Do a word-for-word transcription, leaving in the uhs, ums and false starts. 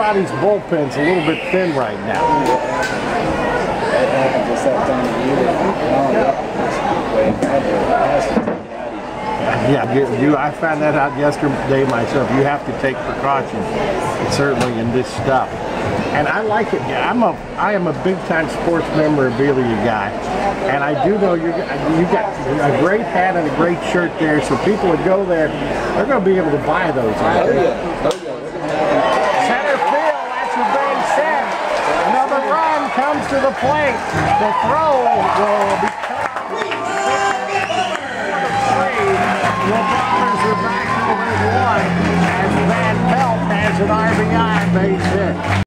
everybody's bullpen's a little bit thin right now. That happens just that time of year. Yeah, you, you, I found that out yesterday myself. You have to take precautions, certainly in this stuff. And I like it. I'm a, I am a big-time sports memorabilia guy, and I do know you you got a great hat and a great shirt there. So people that go there, they're going to be able to buy those. Right? Oh yeah, oh yeah. Center field. That's your base set. Another run comes to the plate. The throw will be cut off. The Bombers are back to the one as Van Pelt has an R B I base hit.